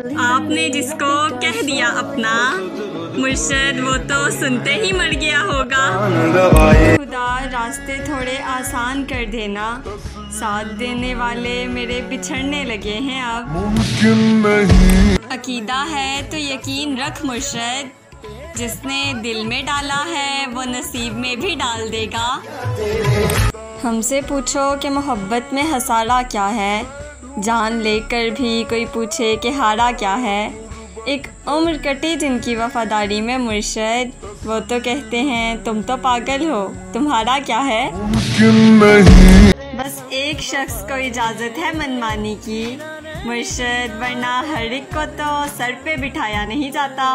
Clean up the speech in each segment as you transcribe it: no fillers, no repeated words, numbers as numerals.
आपने जिसको कह दिया अपना मुर्शद, वो तो सुनते ही मर गया होगा। खुदा रास्ते थोड़े आसान कर देना, साथ देने वाले मेरे बिछड़ने लगे हैं अब। अकीदा है तो यकीन रख मुर्शद, जिसने दिल में डाला है वो नसीब में भी डाल देगा। हमसे पूछो कि मोहब्बत में हसारा क्या है, जान लेकर भी कोई पूछे कि हारा क्या है। एक उम्र कटी जिनकी वफादारी में मुर्शद, वो तो कहते हैं तुम तो पागल हो, तुम्हारा क्या है। बस एक शख्स को इजाज़त है मनमानी की मुर्शद, वरना हर एक को तो सर पे बिठाया नहीं जाता।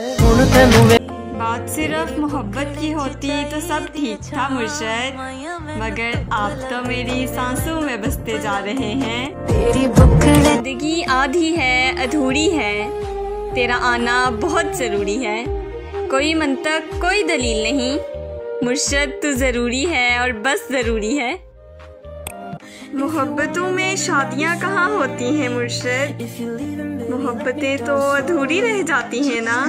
बात सिर्फ मोहब्बत की होती तो सब ठीक था मुर्शद, मगर आप तो मेरी सांसों में बसते जा रहे हैं। जिंदगी आधी है अधूरी है, तेरा आना बहुत ज़रूरी है। कोई मंतक कोई दलील नहीं, मुर्शद तू ज़रूरी है और बस ज़रूरी है। मोहब्बतों में शादियाँ कहाँ होती हैं मुर्शद, मोहब्बतें तो अधूरी रह जाती हैं ना।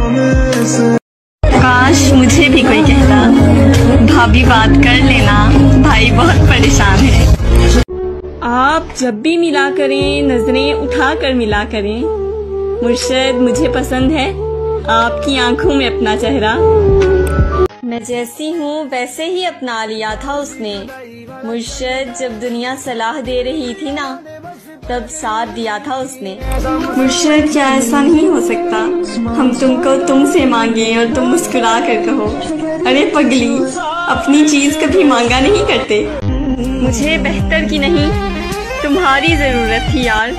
काश मुझे भी कोई कहता, भाभी बात कर लेना, भाई बहुत परेशान है। आप जब भी मिला करें नजरें उठा कर मिला करें, मुर्शद मुझे पसंद है आपकी आंखों में अपना चेहरा। मैं जैसी हूँ वैसे ही अपना लिया था उसने, मुर्शद जब दुनिया सलाह दे रही थी ना, तब साथ दिया था उसने। मुर्शद क्या ऐसा नहीं हो सकता, हम तुमको तुमसे मांगे और तुम मुस्कुरा कर कहो, अरे पगली अपनी चीज कभी मांगा नहीं करते। मुझे बेहतर की नहीं तुम्हारी जरूरत थी यार।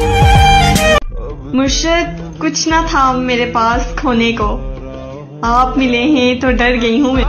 मुर्शद कुछ ना था मेरे पास खोने को, आप मिले हैं तो डर गई हूँ मैं।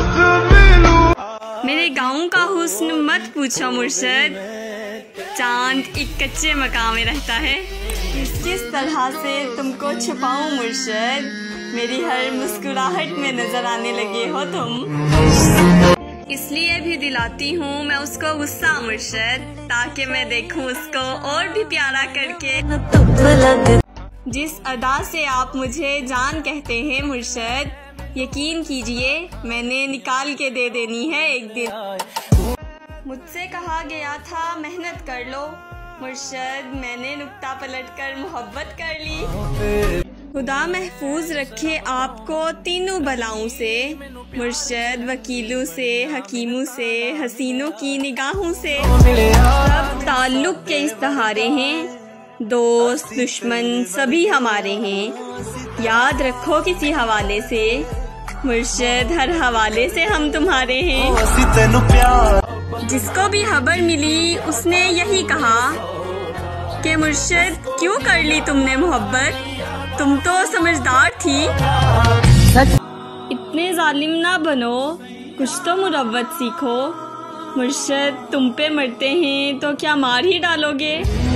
मेरे गाँव का हुस्न मत पूछो मुर्शद, चांद एक कच्चे मकान में रहता है। किस तरह से तुमको छुपाऊं मुर्शद, मेरी हर मुस्कुराहट में नजर आने लगे हो तुम। इसलिए भी दिलाती हूँ मैं उसको गुस्सा मुर्शद, ताकि मैं देखूं उसको और भी प्यारा करके। जिस अदा से आप मुझे जान कहते हैं मुर्शद, यकीन कीजिए मैंने निकाल के दे देनी है एक दिन। मुझसे कहा गया था मेहनत कर लो मुर्शद, मैंने नुक्ता पलट कर मोहब्बत कर ली। खुदा महफूज रखे आपको तीनों बलाओं से मुर्शद, वकीलों से, हकीमों से, हसीनों की निगाहों से। सब ताल्लुक के इस्तिहारे हैं, दोस्त दुश्मन सभी हमारे हैं। याद रखो किसी हवाले से मुर्शद, हर हवाले से हम तुम्हारे हैं। जिसको भी खबर मिली उसने यही कहा कि मुर्शद क्यों कर ली तुमने मोहब्बत, तुम तो समझदार थी। इतने जालिम ना बनो, कुछ तो मुरव्वत सीखो मुर्शद, तुम पे मरते हैं तो क्या मार ही डालोगे।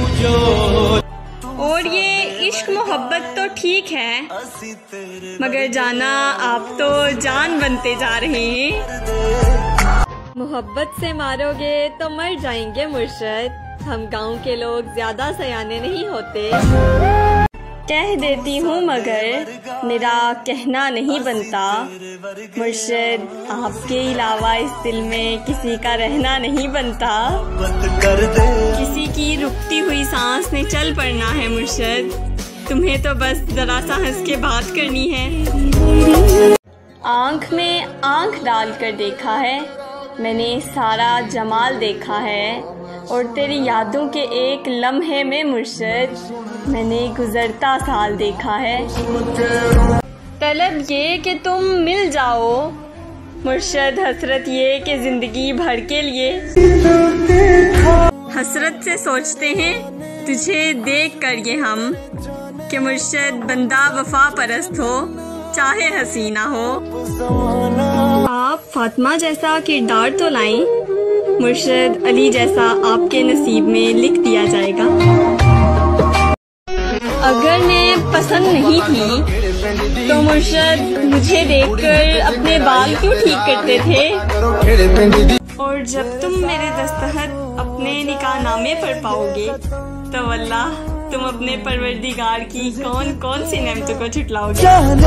और ये इश्क मोहब्बत तो ठीक है, मगर जाना आप तो जान बनते जा रहे हैं। मोहब्बत से मारोगे तो मर जाएंगे मुर्शद, हम गांव के लोग ज्यादा सयाने नहीं होते। कह देती हूँ मगर मेरा कहना नहीं बनता मुर्शद, आपके अलावा इस दिल में किसी का रहना नहीं बनता। किसी की रुकती हुई सांस ने चल पड़ना है मुर्शद, तुम्हें तो बस जरा सा हंस के बात करनी है। आँख में आँख डाल कर देखा है मैंने, सारा जमाल देखा है, और तेरी यादों के एक लम्हे में मुर्शद मैंने गुजरता साल देखा है। तलब ये कि तुम मिल जाओ मुर्शद, हसरत ये कि जिंदगी भर के लिए। हसरत से सोचते हैं तुझे देख कर ये हम, कि मुर्शद बंदा वफा परस्त हो चाहे हसीना हो। आप फातिमा जैसा किरदार तो लाएं मुर्शद, अली जैसा आपके नसीब में लिख दिया जाएगा। अगर मैं पसंद नहीं थी तो मुर्शद मुझे देखकर अपने बाल क्यों ठीक करते थे। और जब तुम मेरे दस्तखत अपने निकाहनामे पर पाओगे तो वल्लाह तुम अपने परवरदिगार की कौन कौन सी नेमतों को झुटलाओगे।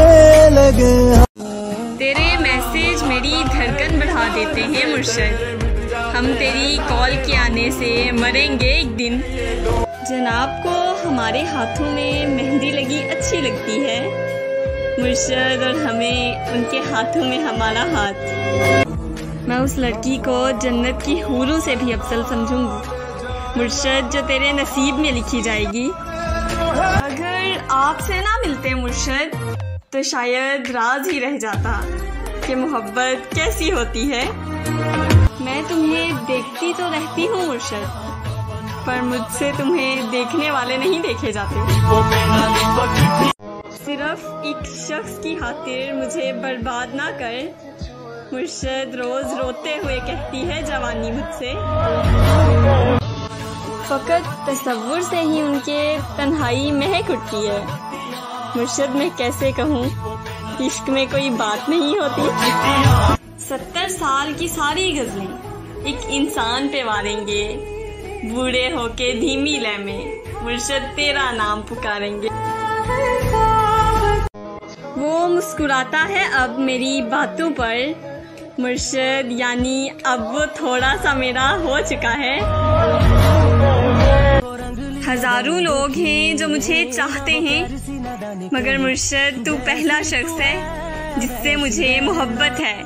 तेरे मैसेज मेरी धड़कन बढ़ा देते हैं मुर्शद, हम तेरी कॉल के आने से मरेंगे एक दिन। जनाब को हमारे हाथों में मेहंदी लगी अच्छी लगती है मुर्शद, और हमें उनके हाथों में हमारा हाथ। मैं उस लड़की को जन्नत की हूरों से भी अफजल समझूंगी मुर्शद, जो तेरे नसीब में लिखी जाएगी। अगर आपसे ना मिलते मुर्शद तो शायद राज ही रह जाता कि मोहब्बत कैसी होती है। मैं तुम्हें देखती तो रहती हूँ मुर्शद, पर मुझसे तुम्हें देखने वाले नहीं देखे जाते। सिर्फ एक शख्स की खातिर मुझे बर्बाद ना कर मुर्शद, रोज रोते हुए कहती है जवानी मुझसे। फकत तसव्वुर से ही उनके तन्हाई महक उठती है मुर्शद, मैं कैसे कहूँ इश्क में कोई बात नहीं होती। 70 साल की सारी गजलें एक इंसान पे वारेंगे, बूढ़े होके धीमी लय में मुर्शद तेरा नाम पुकारेंगे। वो मुस्कुराता है अब मेरी बातों पर मुर्शद, यानी अब वो थोड़ा सा मेरा हो चुका है। हजारों लोग हैं जो मुझे चाहते हैं, मगर मुर्शद तू पहला शख्स है जिससे मुझे मोहब्बत है।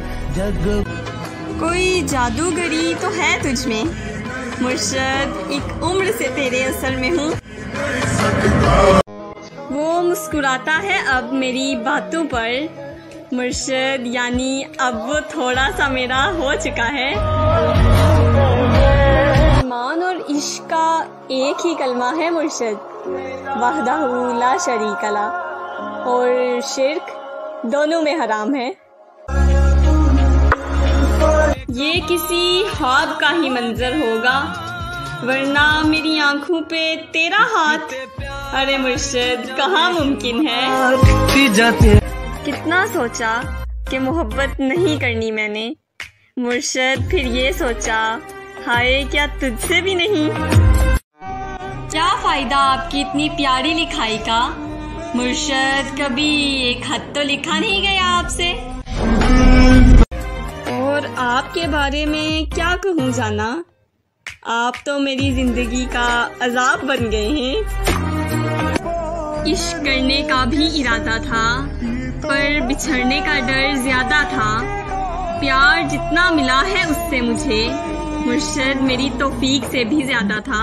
कोई जादूगरी तो है तुझ में मुर्शद, एक उम्र से तेरे असर में हूँ। वो मुस्कुराता है अब मेरी बातों पर मुर्शद, यानी अब वो थोड़ा सा मेरा हो चुका है। ईमान और इश्क का एक ही कलमा है मुर्शद, वहदहू ला शरीक ला, और शिर्क दोनों में हराम है। ये किसी ख्वाब का ही मंजर होगा, वरना मेरी आंखों पे तेरा हाथ अरे मुर्शद कहाँ मुमकिन है। कितना सोचा कि मोहब्बत नहीं करनी मैंने मुर्शद, फिर ये सोचा हाय क्या तुझसे भी नहीं। क्या फायदा आपकी इतनी प्यारी लिखाई का मुर्शद, कभी एक खत तो लिखा नहीं गया आपसे। और आपके बारे में क्या कहूँ जाना, आप तो मेरी जिंदगी का अजाब बन गए हैं। इश्क करने का भी इरादा था, पर बिछड़ने का डर ज्यादा था। प्यार जितना मिला है उससे मुझे मुर्शद, मेरी तौफीक से भी ज्यादा था।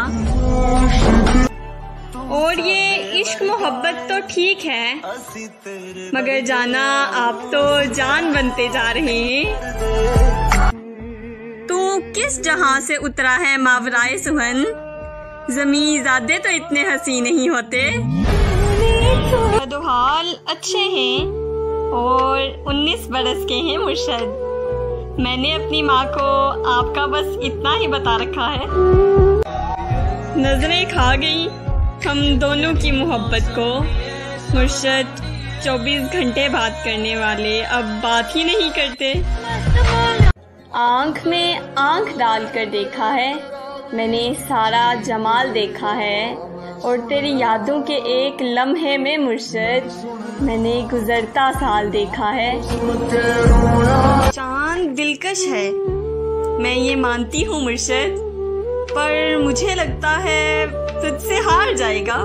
और ये इश्क मोहब्बत तो ठीक है, मगर जाना आप तो जान बनते जा रहे हैं। तू किस जहां से उतरा है मावराए सुहन, ज़मीं ज़ादे तो इतने हंसी नहीं होते। हाल अच्छे हैं और 19 बरस के हैं मुर्शद, मैंने अपनी माँ को आपका बस इतना ही बता रखा है। नजरें खा गई हम दोनों की मोहब्बत को मुर्शद, 24 घंटे बात करने वाले अब बात ही नहीं करते। आँख में आँख डालकर देखा है मैंने, सारा जमाल देखा है, और तेरी यादों के एक लम्हे में मुर्शद मैंने गुजरता साल देखा है। चांद दिलकश है मैं ये मानती हूँ मुर्शद, पर मुझे लगता है तुझसे हार जाएगा।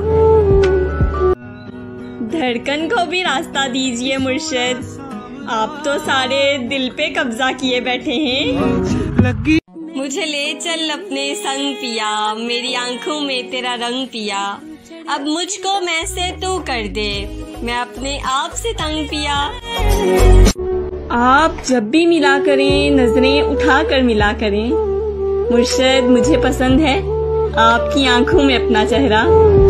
धड़कन को भी रास्ता दीजिए मुर्शद, आप तो सारे दिल पे कब्जा किए बैठे हैं। मुझे ले चल अपने संग पिया, मेरी आंखों में तेरा रंग पिया, अब मुझको मैं से तू कर दे, मैं अपने आप से तंग पिया। आप जब भी मिला करें नजरें उठा कर मिला करें मुर्शद, मुझे पसंद है आपकी आंखों में अपना चेहरा।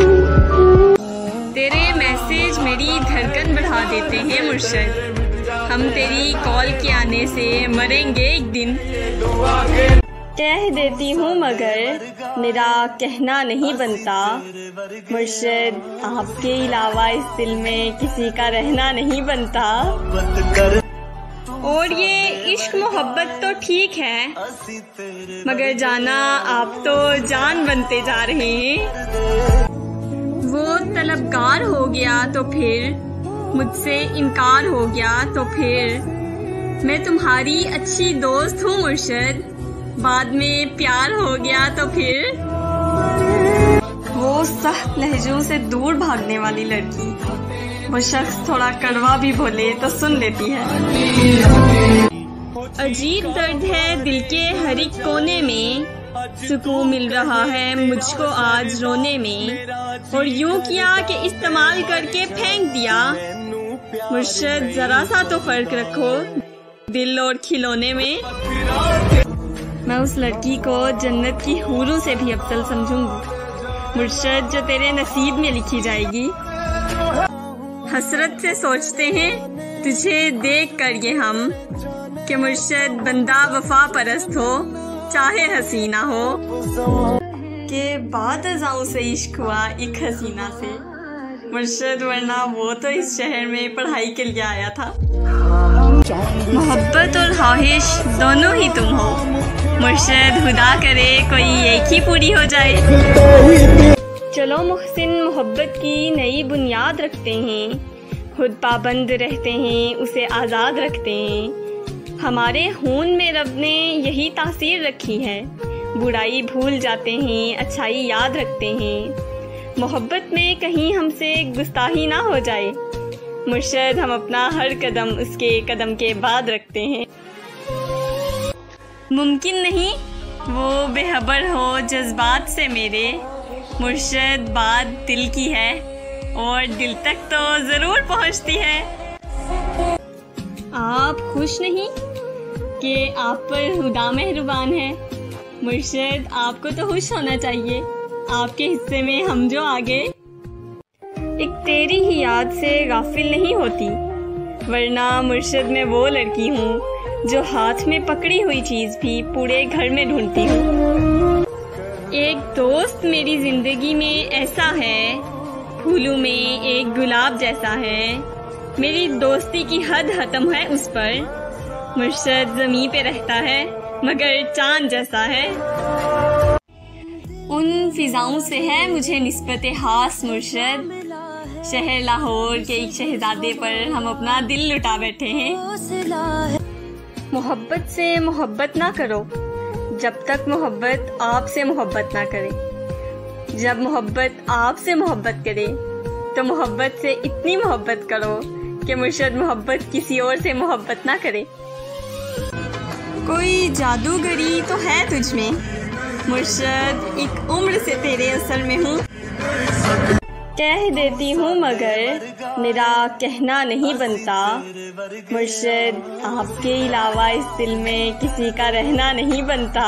तेरे मैसेज मेरी धड़कन बढ़ा देते हैं मुर्शद, हम तेरी कॉल के आने से मरेंगे एक दिन। कह देती हूँ मगर मेरा कहना नहीं बनता मुर्शद, आपके अलावा इस दिल में किसी का रहना नहीं बनता। और ये इश्क मोहब्बत तो ठीक है, मगर जाना आप तो जान बनते जा रहे हैं। वो तलबगार हो गया तो फिर, मुझसे इनकार हो गया तो फिर, मैं तुम्हारी अच्छी दोस्त हूँ मुर्शद, बाद में प्यार हो गया तो फिर। वो सख्त लहजों से दूर भागने वाली लड़की, वो शख्स थोड़ा कड़वा भी बोले तो सुन लेती है। अजीब दर्द है दिल के हर एक कोने में, सुकून मिल रहा है मुझको आज रोने में, और यूं किया कि इस्तेमाल करके फेंक दिया। मुर्शद जरा सा तो फर्क रखो दिल और खिलौने में। मैं उस लड़की को जन्नत की हूरों से भी अफजल समझूंगी मुर्शद, जो तेरे नसीब में लिखी जाएगी। हसरत से सोचते हैं तुझे देख कर ये हम, कि मुर्शद बंदा वफा परस्त हो चाहे हसीना हो, के बाद अज़ाओं से इश्क हुआ एक हसीना से मुर्शद, वरना वो तो इस शहर में पढ़ाई के लिए आया था। मोहब्बत और ख्वाहिश दोनों ही तुम हो मुर्शद, खुदा करे कोई एक ही पूरी हो जाए। चलो मुहसिन मोहब्बत की नई बुनियाद रखते हैं, खुद पाबंद रहते हैं उसे आज़ाद रखते हैं। हमारे खून में रब ने यही तासीर रखी है, बुराई भूल जाते हैं अच्छाई याद रखते हैं। मोहब्बत में कहीं हमसे गुस्ताही ना हो जाए मुर्शद, हम अपना हर कदम उसके कदम के बाद रखते हैं। मुमकिन नहीं वो बेखबर हो जज्बात से मेरे, मुर्शद बात दिल की है और दिल तक तो ज़रूर पहुंचती है। आप खुश नहीं कि आप पर खुदा मेहरबान है मुर्शद, आपको तो खुश होना चाहिए, आपके हिस्से में हम जो आगे। एक तेरी ही याद से गाफिल नहीं होती, वरना मुर्शद मैं वो लड़की हूँ जो हाथ में पकड़ी हुई चीज़ भी पूरे घर में ढूंढती हूँ। एक दोस्त मेरी जिंदगी में ऐसा है, फूलों में एक गुलाब जैसा है, मेरी दोस्ती की हद खत्म है उस पर, मुर्शद ज़मीं पे रहता है मगर चांद जैसा है। उन फिजाओं से है मुझे निस्बत खास मुर्शद, शहर लाहौर के एक शहजादे पर हम अपना दिल लुटा बैठे हैं। मोहब्बत से मोहब्बत ना करो जब तक मोहब्बत आपसे मोहब्बत ना करे। जब मोहब्बत आपसे मोहब्बत करे तो मोहब्बत से इतनी मोहब्बत करो कि मुर्शद मोहब्बत किसी और से मोहब्बत ना करे। कोई जादूगरी तो है तुझ में मुर्शद, एक उम्र से तेरे असर में हूँ। कह देती हूँ मगर मेरा कहना नहीं बनता मुर्शद, आपके अलावा इस दिल में किसी का रहना नहीं बनता।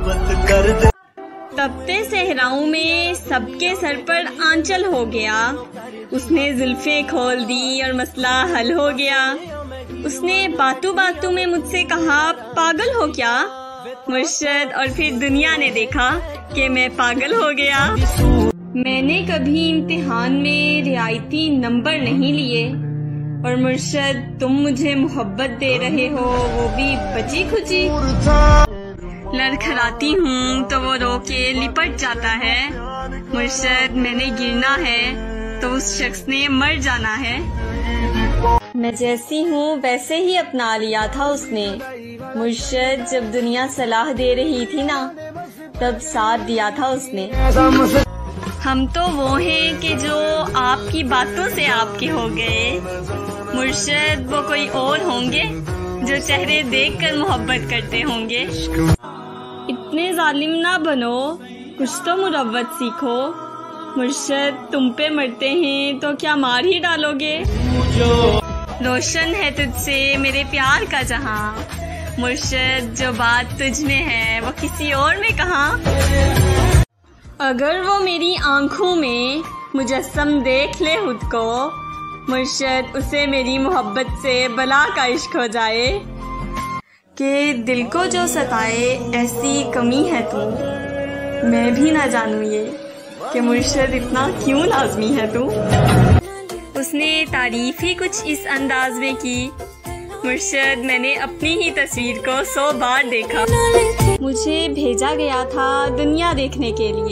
तपते सहराओं में सबके सर पर आंचल हो गया, उसने जुल्फें खोल दी और मसला हल हो गया। उसने बातों बातों में मुझसे कहा पागल हो क्या मुर्शद, और फिर दुनिया ने देखा कि मैं पागल हो गया। मैंने कभी इम्तिहान में रियायती नंबर नहीं लिए, और मुर्शद तुम मुझे मोहब्बत दे रहे हो वो भी बची खुची। लड़खड़ाती हूँ तो वो रो के लिपट जाता है मुर्शद, मैंने गिरना है तो उस शख्स ने मर जाना है। मैं जैसी हूँ वैसे ही अपना लिया था उसने मुर्शद, जब दुनिया सलाह दे रही थी ना तब साथ दिया था उसने। हम तो वो हैं कि जो आपकी बातों से आपके हो गए मुर्शद, वो कोई और होंगे जो चेहरे देखकर मोहब्बत करते होंगे। इतने जालिम ना बनो, कुछ तो मुरव्वत सीखो मुर्शद, तुम पे मरते हैं तो क्या मार ही डालोगे। रोशन है तुझसे मेरे प्यार का जहां मुर्शद, जो बात तुझ में है वो किसी और में कहाँ। अगर वो मेरी आंखों में मुजस्सम देख ले खुद को मुर्शद, उसे मेरी मोहब्बत से बला का इश्क हो जाए। कि दिल को जो सताए ऐसी कमी है तू, मैं भी ना जानूं ये कि मुर्शद इतना क्यों लाजमी है तू। उसने तारीफ ही कुछ इस अंदाज में की मुर्शद, मैंने अपनी ही तस्वीर को 100 बार देखा। मुझे भेजा गया था दुनिया देखने के लिए,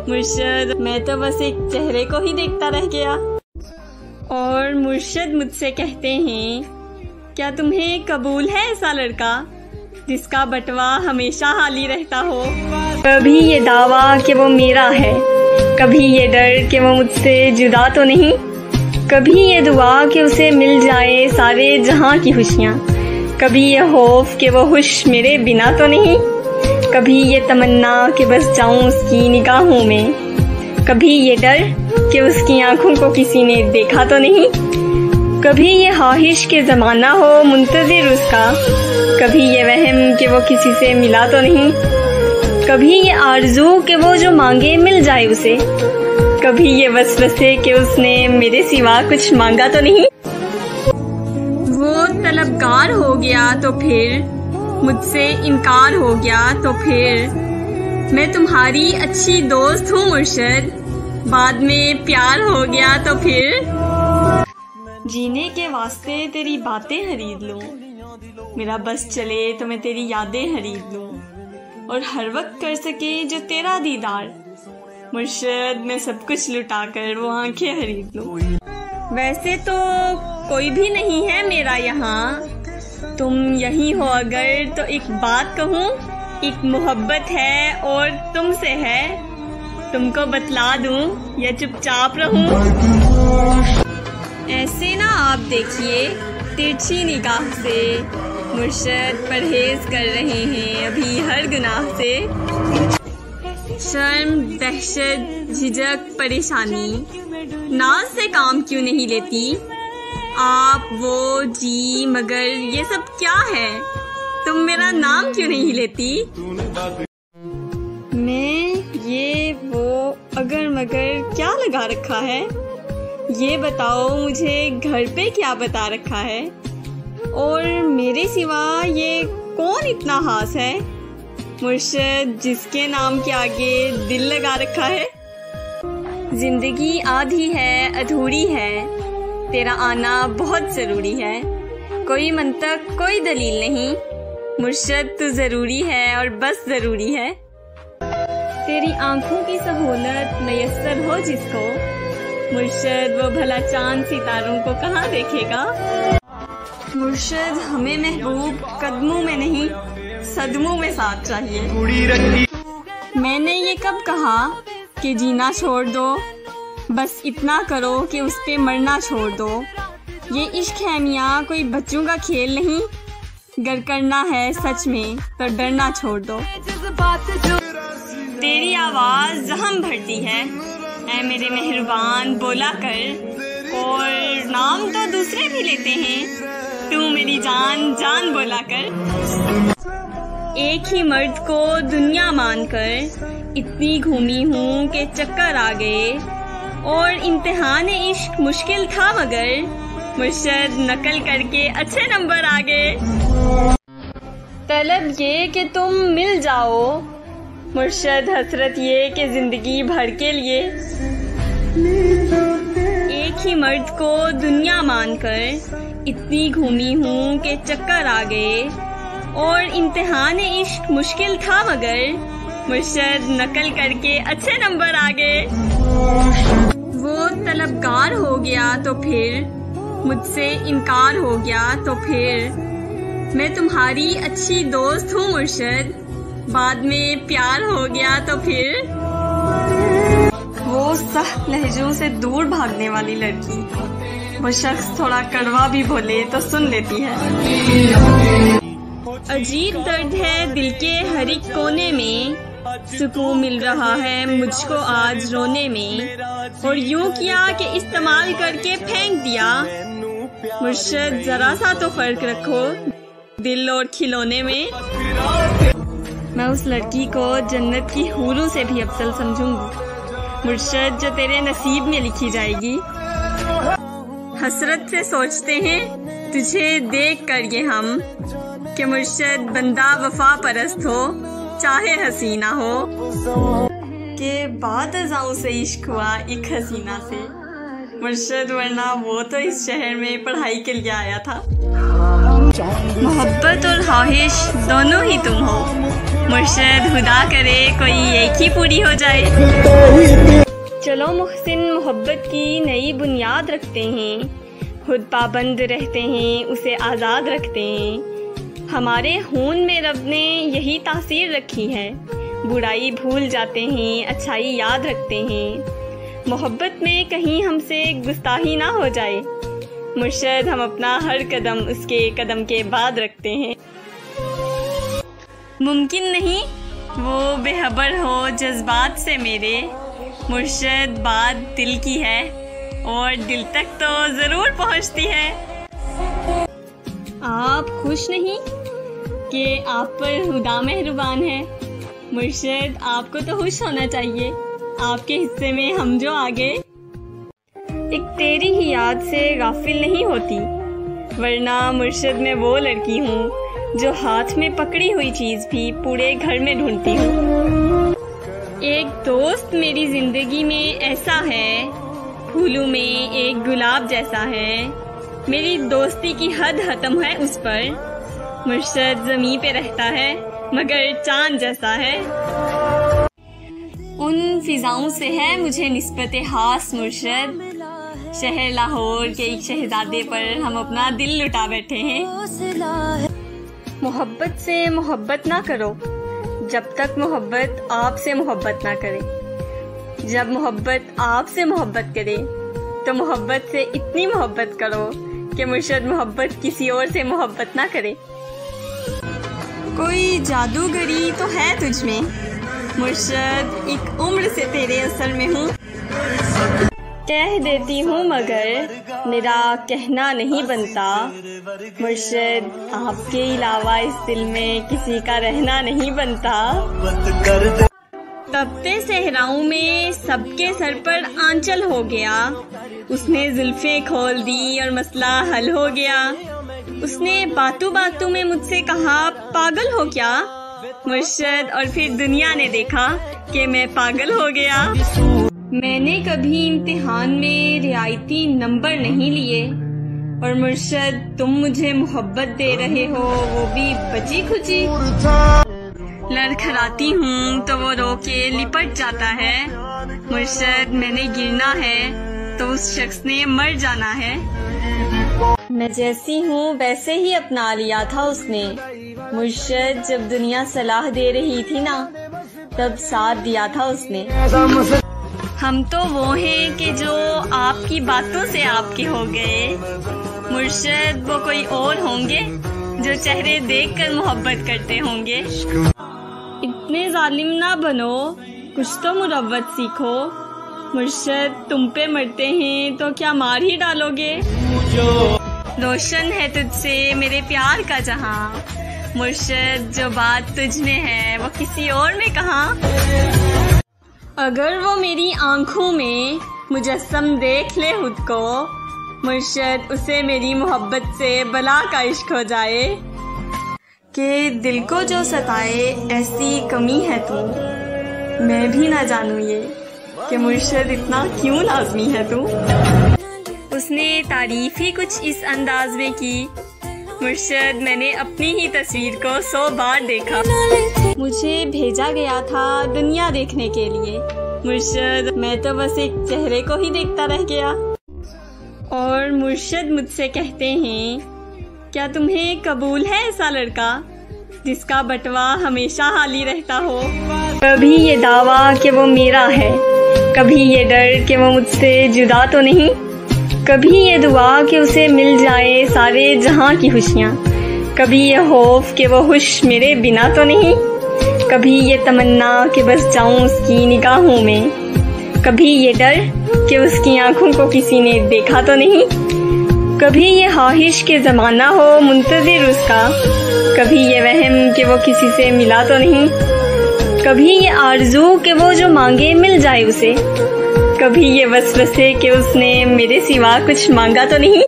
मुर्शद, मैं तो बस एक चेहरे को ही देखता रह गया। और मुर्शद मुझसे कहते हैं, क्या तुम्हें कबूल है ऐसा लड़का जिसका बटवा हमेशा हाली रहता हो? कभी ये दावा कि वो मेरा है, कभी ये डर कि वो मुझसे जुदा तो नहीं, कभी ये दुआ कि उसे मिल जाए सारे जहां की खुशियाँ, कभी ये खौफ कि वो खुश मेरे बिना तो नहीं, कभी ये तमन्ना कि बस जाऊं उसकी निगाहों में, कभी ये डर कि उसकी आंखों को किसी ने देखा तो नहीं, कभी ये ख्वाहिश के ज़माना हो मुंतज़िर उसका, कभी ये वहम कि वो किसी से मिला तो नहीं, कभी ये आरज़ू कि वो जो मांगे मिल जाए उसे, कभी ये वसवसे कि उसने मेरे सिवा कुछ मांगा तो नहीं। वो तलबगार हो गया तो फिर, मुझसे इनकार हो गया तो फिर, मैं तुम्हारी अच्छी दोस्त हूँ मुर्शद, बाद में प्यार हो गया तो फिर। जीने के वास्ते तेरी बातें खरीद लूं, मेरा बस चले तो मैं तेरी यादें खरीद लूं, और हर वक्त कर सके जो तेरा दीदार, मुर्शद मैं सब कुछ लुटाकर वो आंखें खरीद लूं। वैसे तो कोई भी नहीं है मेरा यहाँ, तुम यही हो अगर तो एक बात कहूँ, एक मोहब्बत है और तुमसे है, तुमको बतला दूं या चुपचाप रहूं? ऐसे ना आप देखिए तिरछी निगाह से, मुर्शद परहेज कर रहे हैं अभी हर गुनाह से। शर्म, दहशत, झिझक, परेशानी, नाज से काम क्यों नहीं लेती आप? वो जी मगर ये सब क्या है? तुम मेरा नाम क्यों नहीं लेती? मैं ये वो अगर मगर क्या लगा रखा है? ये बताओ मुझे घर पे क्या बता रखा है? और मेरे सिवा ये कौन इतना खास है मुर्शद जिसके नाम के आगे दिल लगा रखा है? जिंदगी आधी है अधूरी है, तेरा आना बहुत ज़रूरी है, कोई मंतक कोई दलील नहीं, मुर्शद तू ज़रूरी है और बस ज़रूरी है। तेरी आंखों की सहूलत मयस्सर हो जिसको, मुर्शद वो भला चांद सितारों को कहाँ देखेगा? मुर्शद हमें महबूब कदमों में नहीं सदमों में साथ चाहिए। मैंने ये कब कहा कि जीना छोड़ दो, बस इतना करो कि उस पे मरना छोड़ दो। ये इश्क है मियाँ कोई बच्चों का खेल नहीं, गर करना है सच में तो डरना छोड़ दो। तेरी आवाज़ जहम भरती है ऐ मेरे मेहरबान बोला कर, और नाम तो दूसरे भी लेते हैं तू मेरी जान जान बोला कर। एक ही मर्द को दुनिया मानकर इतनी घूमी हूँ कि चक्कर आ गए, और इम्तिहान इश्क मुश्किल था मगर मुर्शद नकल करके अच्छे नंबर आ गए। तलब ये कि तुम मिल जाओ, मुर्शद हसरत ये कि जिंदगी भर के लिए। एक ही मर्द को दुनिया मानकर इतनी घूमी हूँ कि चक्कर आ गए, और इम्तिहान इश्क मुश्किल था मगर मुर्शद नकल करके अच्छे नंबर आ गए। वो तलबगार हो गया तो फिर, मुझसे इनकार हो गया तो फिर, मैं तुम्हारी अच्छी दोस्त हूँ मुर्शद, बाद में प्यार हो गया तो फिर। वो सख्त लहजों से दूर भागने वाली लड़की, वो शख्स थोड़ा कड़वा भी बोले तो सुन लेती है। अजीब दर्द है दिल के हर एक कोने में, सुकून मिल रहा है मुझको आज रोने में, और यूं किया कि इस्तेमाल करके फेंक दिया। मुर्शद जरा सा तो फर्क रखो दिल और खिलौने में। मैं उस लड़की को जन्नत की हूरों से भी अफजल समझूंगी मुर्शद, जो तेरे नसीब में लिखी जाएगी। हसरत से सोचते हैं तुझे देख कर ये हम, कि मुर्शद बंदा वफा परस्त हो चाहे हसीना हो। के बाद अज़ाओं से इश्क हुआ एक हसीना से, मुर्शद वरना वो तो इस शहर में पढ़ाई के लिए आया था। मोहब्बत और ख्वाहिश दोनों ही तुम हो, मुर्शद खुदा करे कोई एक ही पूरी हो जाए। चलो मुहसिन मोहब्बत की नई बुनियाद रखते हैं, खुद पाबंद रहते हैं उसे आज़ाद रखते हैं। हमारे खून में रब ने यही तासीर रखी है, बुराई भूल जाते हैं अच्छाई याद रखते हैं। मोहब्बत में कहीं हमसे गुस्ताही ना हो जाए, मुर्शद हम अपना हर कदम उसके कदम के बाद रखते हैं। मुमकिन नहीं वो बेखबर हो जज्बात से मेरे, मुर्शद बात दिल की है और दिल तक तो ज़रूर पहुंचती है। आप खुश नहीं कि आप पर खुदा मेहरबान है, मुर्शद आपको तो खुश होना चाहिए, आपके हिस्से में हम जो आ गए। एक तेरी ही याद से गाफिल नहीं होती, वरना मुर्शद मैं वो लड़की हूँ जो हाथ में पकड़ी हुई चीज़ भी पूरे घर में ढूंढती हूँ। एक दोस्त मेरी ज़िंदगी में ऐसा है, फूलों में एक गुलाब जैसा है, मेरी दोस्ती की हद खत्म है उस पर। मुर्शद ज़मीं पे रहता है मगर चांद जैसा है। उन फिजाओं से है मुझे निस्बत खास मुर्शद, शहर लाहौर के एक शहजादे पर हम अपना दिल लुटा बैठे हैं। मोहब्बत से मोहब्बत ना करो जब तक मोहब्बत आपसे मोहब्बत ना करे। जब मोहब्बत आपसे मोहब्बत करे तो मोहब्बत से इतनी मोहब्बत करो कि मुर्शद मोहब्बत किसी और से मोहब्बत ना करे। कोई जादूगरी तो है तुझ में मुर्शद, एक उम्र से तेरे असर में हूँ। कह देती हूँ मगर मेरा कहना नहीं बनता, मुर्शद आपके अलावा इस दिल में किसी का रहना नहीं बनता। तपते सहराओं में सबके सर पर आंचल हो गया, उसने जुल्फे खोल दी और मसला हल हो गया। उसने बातों बातों में मुझसे कहा पागल हो क्या मुर्शद, और फिर दुनिया ने देखा कि मैं पागल हो गया। मैंने कभी इम्तिहान में रियायती नंबर नहीं लिए और मुर्शद तुम मुझे मोहब्बत दे रहे हो, वो भी बची खुची। लड़खड़ाती हूँ तो वो रो के लिपट जाता है, मुर्शद मैंने गिरना है तो उस शख्स ने मर जाना है। मैं जैसी हूँ वैसे ही अपना लिया था उसने, मुर्शद जब दुनिया सलाह दे रही थी ना तब साथ दिया था उसने। हम तो वो हैं कि जो आपकी बातों से आपके हो गए, मुर्शद वो कोई और होंगे जो चेहरे देखकर मोहब्बत करते होंगे। इतने जालिम ना बनो, कुछ तो मुरव्वत सीखो, मुर्शद तुम पे मरते हैं तो क्या मार ही डालोगे। रोशन है तुझसे मेरे प्यार का जहां, मुर्शद जो बात तुझ में है वो किसी और में कहाँ। अगर वो मेरी आंखों में मुजस्सम देख ले खुद को, मुर्शद उसे मेरी मोहब्बत से बला का इश्क हो जाए। कि दिल को जो सताए ऐसी कमी है तू, मैं भी ना जानूं ये कि मुर्शद इतना क्यों लाज़मी है तू। उसने तारीफ ही कुछ इस अंदाज में की, मुर्शद मैंने अपनी ही तस्वीर को 100 बार देखा। मुझे भेजा गया था दुनिया देखने के लिए, मुर्शद मैं तो बस एक चेहरे को ही देखता रह गया। और मुर्शद मुझसे कहते हैं क्या तुम्हें कबूल है ऐसा लड़का जिसका बटवा हमेशा हाली रहता हो। कभी ये दावा कि वो मेरा है, कभी ये डर कि वो मुझसे जुदा तो नहीं, कभी ये दुआ कि उसे मिल जाए सारे जहां की खुशियाँ, कभी ये खौफ कि वो खुश मेरे बिना तो नहीं, कभी ये तमन्ना कि बस जाऊं उसकी निगाहों में, कभी ये डर कि उसकी आंखों को किसी ने देखा तो नहीं, कभी ये ख्वाहिश के ज़माना हो मुंतज़िर उसका, कभी ये वहम कि वो किसी से मिला तो नहीं, कभी ये आरज़ू कि वो जो मांगे मिल जाए उसे, कभी ये वसवसे कि उसने मेरे सिवा कुछ मांगा तो नहीं।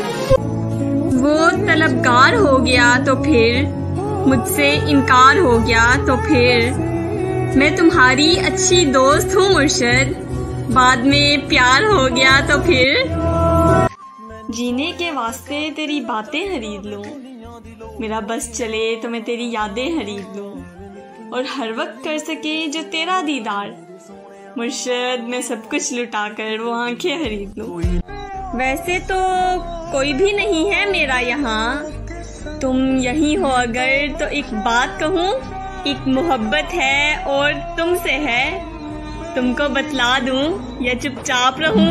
वो तलबगार हो गया तो फिर मुझसे इनकार हो गया तो फिर, मैं तुम्हारी अच्छी दोस्त हूँ मुर्शद, बाद में प्यार हो गया तो फिर। जीने के वास्ते तेरी बातें खरीद लूँ, मेरा बस चले तो मैं तेरी यादें खरीद लूँ, और हर वक्त कर सके जो तेरा दीदार। मुर्शद मैं सब कुछ लुटा कर वो आंखें खरीद लूं। वैसे तो कोई भी नहीं है मेरा यहाँ, तुम यहीं हो अगर तो एक बात कहूँ, एक मोहब्बत है और तुमसे है, तुमको बतला दूं या चुपचाप रहूं।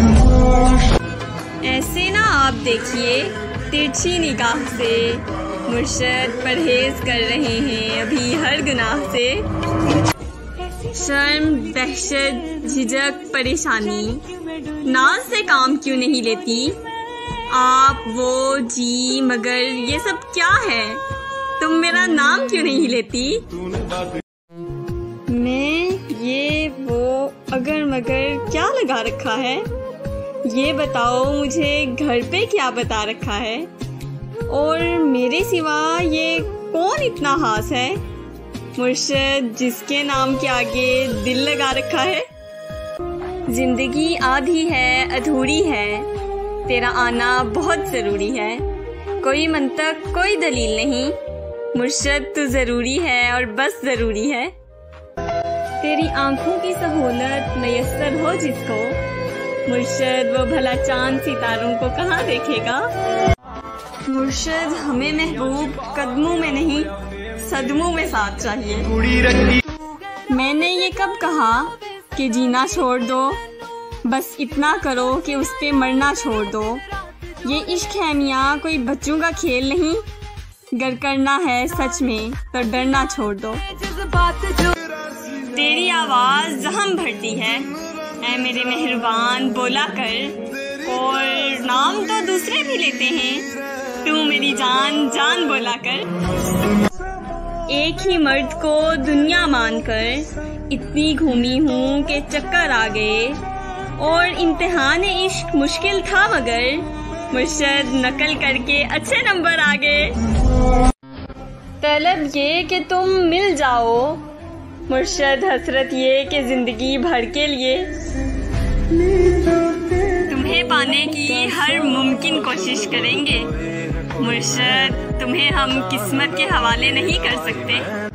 ऐसे ना आप देखिए तिरछी निगाह से, मुर्शद परहेज कर रहे हैं अभी हर गुनाह से। शर्म, दहशत, झिझक, परेशानी, नाज से काम क्यों नहीं लेती आप? वो जी मगर ये सब क्या है? तुम मेरा नाम क्यों नहीं लेती? मैं ये वो अगर मगर क्या लगा रखा है? ये बताओ मुझे घर पे क्या बता रखा है? और मेरे सिवा ये कौन इतना खास है मुर्शद जिसके नाम के आगे दिल लगा रखा है? जिंदगी आधी है अधूरी है, तेरा आना बहुत जरूरी है। कोई मंतक कोई दलील नहीं, मुर्शद तू जरूरी है और बस जरूरी है। तेरी आंखों की सहूलत मयस्सर हो जिसको, मुर्शद वो भला चांद सितारों को कहाँ देखेगा। मुर्शद हमें महबूब कदमों में नहीं सदमों में साथ चाहिए। मैंने ये कब कहा कि जीना छोड़ दो, बस इतना करो कि उस पे मरना छोड़ दो। ये इश्क है मियाँ कोई बच्चों का खेल नहीं, गर करना है सच में तो डरना छोड़ दो। तेरी आवाज़ जहम भरती है ऐ मेरे मेहरबान बोला कर, और नाम तो दूसरे भी लेते हैं, तू मेरी जान जान बोला कर। एक ही मर्द को दुनिया मानकर इतनी घूमी हूँ कि चक्कर आ गए, और इम्तिहान इश्क मुश्किल था मगर मुर्शद नकल करके अच्छे नंबर आ गए। तलब ये कि तुम मिल जाओ, मुर्शद हसरत ये कि जिंदगी भर के लिए तुम्हें पाने की हर मुमकिन कोशिश करेंगे। मुर्शद तुम्हें हम किस्मत के हवाले नहीं कर सकते।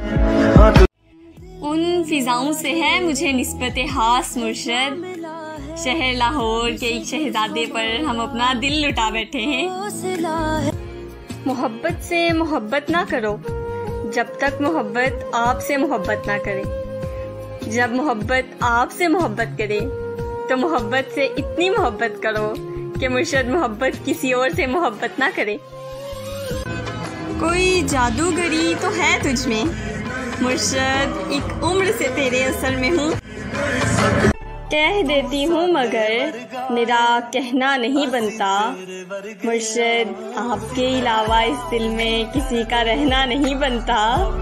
उन फिजाओं से है मुझे निस्बत हास मुर्शद, शहर लाहौर के एक शहजादे पर हम अपना दिल लुटा बैठे हैं। मोहब्बत से मोहब्बत ना करो जब तक मोहब्बत आपसे मोहब्बत ना करे। जब मोहब्बत आपसे मोहब्बत करे तो मोहब्बत से इतनी मोहब्बत करो कि मुर्शद मोहब्बत किसी और से मोहब्बत ना करे। कोई जादूगरी तो है तुझ में मुर्शद, एक उम्र से तेरे असर में हूँ। कह देती हूँ मगर मेरा कहना नहीं बनता, मुर्शद आपके अलावा इस दिल में किसी का रहना नहीं बनता।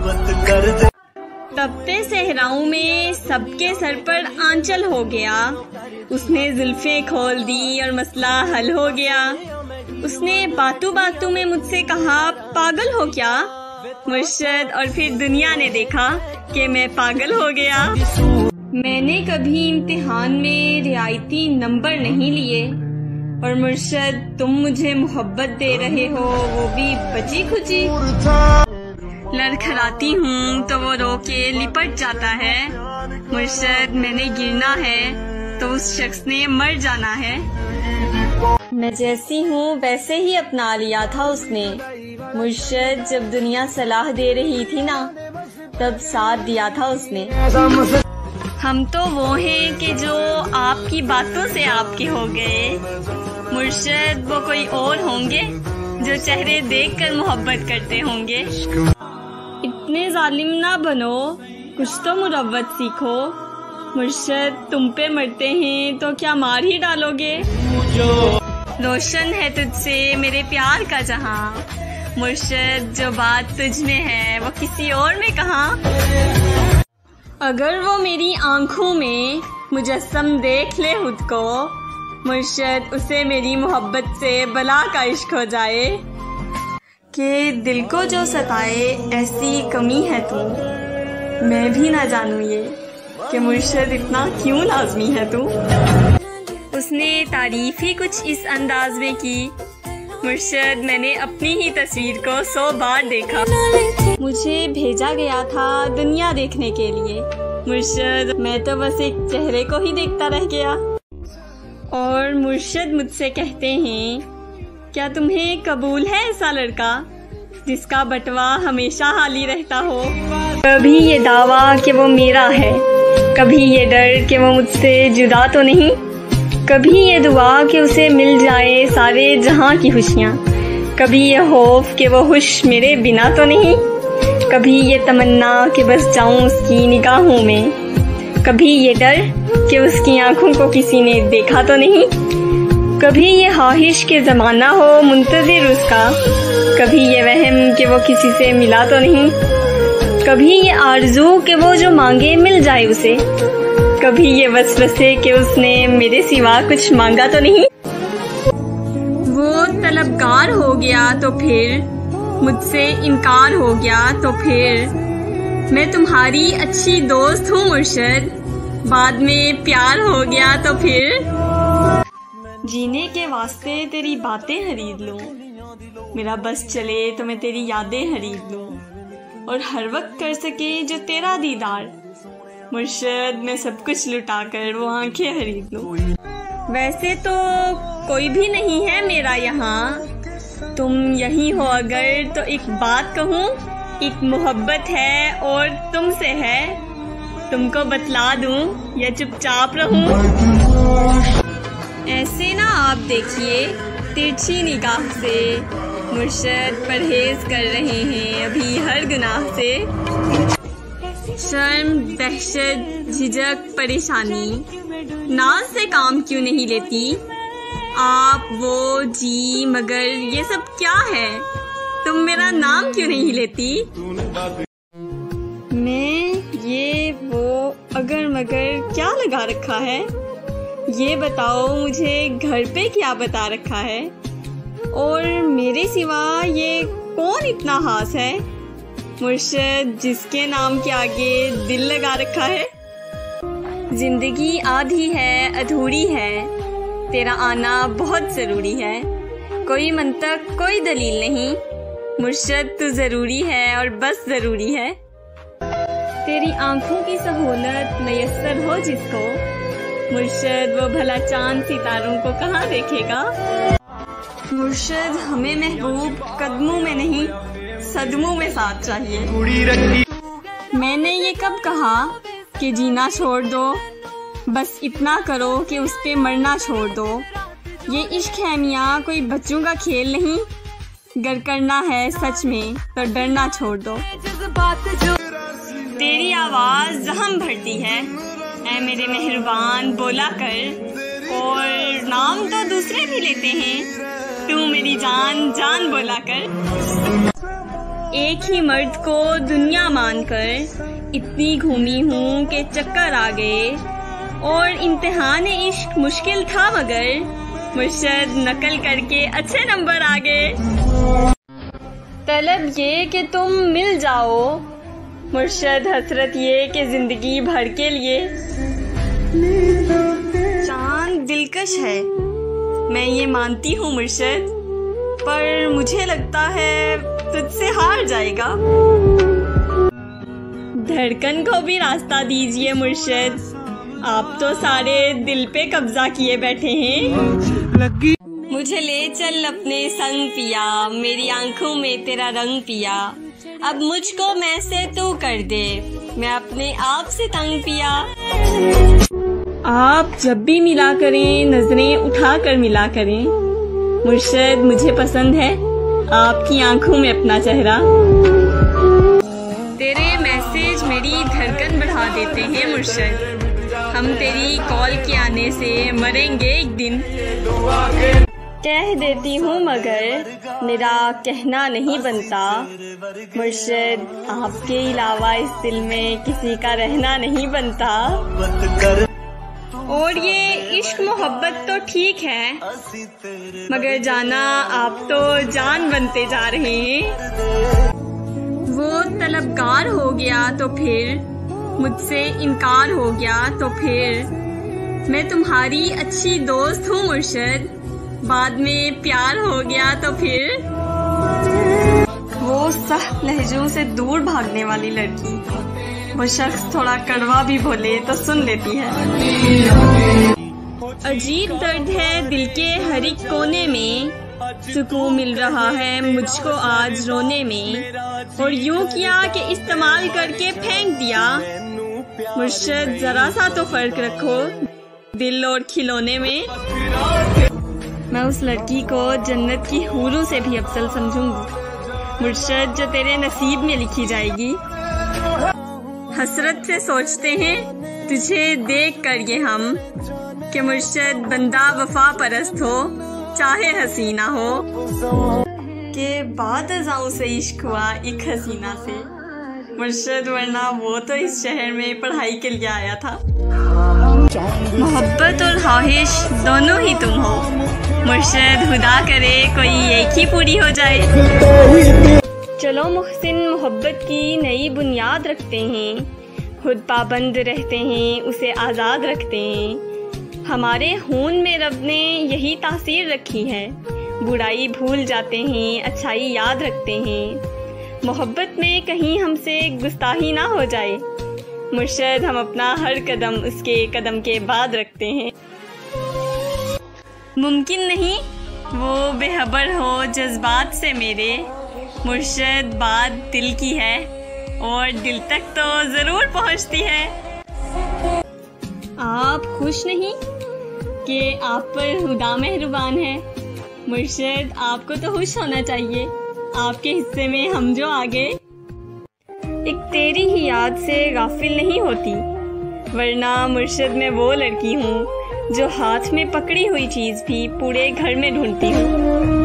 तपते सहराओं में सबके सर पर आंचल हो गया, उसने जुल्फे खोल दी और मसला हल हो गया। उसने बातों बातों में मुझसे कहा पागल हो क्या मुर्शद, और फिर दुनिया ने देखा कि मैं पागल हो गया। मैंने कभी इम्तिहान में रियायती नंबर नहीं लिए, और मुर्शद तुम मुझे मोहब्बत दे रहे हो वो भी बची खुची। लड़खड़ाती हूँ तो वो रो के लिपट जाता है, मुर्शद मैंने गिरना है तो उस शख्स ने मर जाना है। मैं जैसी हूँ वैसे ही अपना लिया था उसने, मुर्शद जब दुनिया सलाह दे रही थी ना तब साथ दिया था उसने। हम तो वो हैं कि जो आपकी बातों से आपके हो गए, मुर्शद वो कोई और होंगे जो चेहरे देखकर मोहब्बत करते होंगे। इतने जालिम ना बनो, कुछ तो मुरव्वत सीखो, मुर्शद तुम पे मरते हैं तो क्या मार ही डालोगे। रोशन है तुझसे मेरे प्यार का जहां, मुर्शद जो बात तुझ में है वो किसी और में कहाँ। अगर वो मेरी आंखों में मुजस्सम देख ले खुद को, मुर्शद उसे मेरी मोहब्बत से बला का इश्क हो जाए। कि दिल को जो सताए ऐसी कमी है तू, मैं भी ना जानूं ये कि मुर्शद इतना क्यों लाजमी है तू। उसने तारीफ ही कुछ इस अंदाज में की, मुर्शद मैंने अपनी ही तस्वीर को 100 बार देखा। मुझे भेजा गया था दुनिया देखने के लिए मुर्शद, मैं तो बस एक चेहरे को ही देखता रह गया। और मुर्शद मुझसे कहते हैं, क्या तुम्हें कबूल है ऐसा लड़का जिसका बटवा हमेशा हाली रहता हो? कभी ये दावा कि वो मेरा है, कभी ये डर कि वो मुझसे जुदा तो नहीं, कभी ये दुआ कि उसे मिल जाए सारे जहां की खुशियाँ, कभी ये खौफ कि वो खुश मेरे बिना तो नहीं, कभी ये तमन्ना कि बस जाऊं उसकी निगाहों में, कभी ये डर कि उसकी आंखों को किसी ने देखा तो नहीं, कभी ये ख्वाहिश के ज़माना हो मुंतज़िर उसका, कभी ये वहम कि वो किसी से मिला तो नहीं, कभी ये आरज़ू कि वो जो मांगे मिल जाए उसे, कभी ये वसवसे कि उसने मेरे सिवा कुछ मांगा तो नहीं। वो तलबगार हो गया तो फिर मुझसे इनकार हो गया तो फिर, मैं तुम्हारी अच्छी दोस्त हूँ मुर्शद, बाद में प्यार हो गया तो फिर। जीने के वास्ते तेरी बातें खरीद लूँ, मेरा बस चले तो मैं तेरी यादें खरीद लूँ, और हर वक्त कर सके जो तेरा दीदार मुर्शद, मैं सब कुछ लुटा कर वो आंखें खरीद लूँ। वैसे तो कोई भी नहीं है मेरा यहाँ, तुम यही हो अगर तो एक बात कहूँ, एक मोहब्बत है और तुमसे है, तुमको बतला दूँ या चुपचाप रहूँ? ऐसे ना आप देखिए तिरछी निगाह से, मुर्शद परहेज कर रहे हैं अभी हर गुनाह से। शर्म, दहशत, झिझक, परेशानी, नाज से काम क्यों नहीं लेती आप? वो जी मगर ये सब क्या है? तुम मेरा नाम क्यों नहीं लेती? मैं ये वो अगर मगर क्या लगा रखा है? ये बताओ मुझे घर पे क्या बता रखा है? और मेरे सिवा ये कौन इतना खास है मुर्शद जिसके नाम के आगे दिल लगा रखा है? जिंदगी आधी है अधूरी है, तेरा आना बहुत ज़रूरी है, कोई मंतक कोई दलील नहीं मुर्शद, तू ज़रूरी है और बस ज़रूरी है। तेरी आंखों की सहूलत मयस्सर हो जिसको मुर्शद, वो भला चांद सितारों को कहाँ देखेगा? मुर्शद हमें महबूब कदमों में नहीं सदमों में साथ चाहिए। मैंने ये कब कहा कि जीना छोड़ दो, बस इतना करो कि उस पे मरना छोड़ दो। ये इश्क है मियाँ कोई बच्चों का खेल नहीं, गर करना है सच में तो डरना छोड़ दो। तेरी आवाज़ जहम भरती है ऐ मेरे मेहरबान बोला कर, और नाम तो दूसरे भी लेते हैं, तू मेरी जान जान बोला कर। एक ही मर्द को दुनिया मानकर इतनी घूमी हूँ कि चक्कर आ गए, और इम्तिहान इश्क मुश्किल था मगर मुर्शद नकल करके अच्छे नंबर आ गए। तलब ये कि तुम मिल जाओ मुर्शद, हसरत ये कि जिंदगी भर के लिए। चांद दिलकश है मैं ये मानती हूँ मुर्शद, पर मुझे लगता है तुझसे हार जाएगा। धड़कन को भी रास्ता दीजिए मुर्शद, आप तो सारे दिल पे कब्जा किए बैठे हैं। मुझे ले चल अपने संग पिया, मेरी आंखों में तेरा रंग पिया, अब मुझको मैं से तू कर दे, मैं अपने आप से तंग पिया। आप जब भी मिला करें नजरें उठा कर मिला करें मुर्शद, मुझे पसंद है आपकी आंखों में अपना चेहरा। तेरे मैसेज मेरी धड़कन बढ़ा देते हैं मुर्शद, हम तेरी कॉल के आने से मरेंगे एक दिन। कह देती हूँ मगर मेरा कहना नहीं बनता मुर्शद, आपके अलावा इस दिल में किसी का रहना नहीं बनता। और ये इश्क मोहब्बत तो ठीक है मगर जाना आप तो जान बनते जा रहे हैं। वो तलबगार हो गया तो फिर मुझसे इनकार हो गया तो फिर, मैं तुम्हारी अच्छी दोस्त हूँ मुर्शद, बाद में प्यार हो गया तो फिर। वो सख्त लहजों से दूर भागने वाली लड़की। वो शख्स थोड़ा कड़वा भी बोले तो सुन लेती है। अजीब दर्द है दिल के हर एक कोने में, सुकून मिल रहा है मुझको आज रोने में, और यूं किया कि इस्तेमाल करके फेंक दिया। मुर्शद जरा सा तो फर्क रखो दिल और खिलौने में। मैं उस लड़की को जन्नत की हूरों से भी अफजल समझूंगी मुर्शद, जो तेरे नसीब में लिखी जाएगी। हसरत से सोचते हैं तुझे देख कर ये हम, कि मुर्शद बंदा वफा परस्त हो चाहे हसीना हो, के बाद अज़ाओं से इश्क हुआ एक हसीना से मुर्शद, वरना वो तो इस शहर में पढ़ाई के लिए आया था। मोहब्बत और ख्वाहिश दोनों ही तुम हो मुर्शद, खुदा करे कोई एक ही पूरी हो जाए। चलो मुहसिन मोहब्बत की नई बुनियाद रखते हैं, खुद पाबंद रहते हैं उसे आज़ाद रखते हैं। हमारे खून में रब ने यही तासीर रखी है, बुराई भूल जाते हैं अच्छाई याद रखते हैं। मोहब्बत में कहीं हमसे गुस्ताही ना हो जाए मुर्शद, हम अपना हर कदम उसके कदम के बाद रखते हैं। मुमकिन नहीं वो बेखबर हो जज्बात से मेरे, मुर्शद बात दिल की है और दिल तक तो ज़रूर पहुंचती है। आप खुश नहीं कि आप पर खुदा मेहरबान है मुर्शद, आपको तो खुश होना चाहिए, आपके हिस्से में हम जो आ गए। एक तेरी ही याद से गाफिल नहीं होती, वरना मुर्शद मैं वो लड़की हूँ जो हाथ में पकड़ी हुई चीज़ भी पूरे घर में ढूंढती हूँ।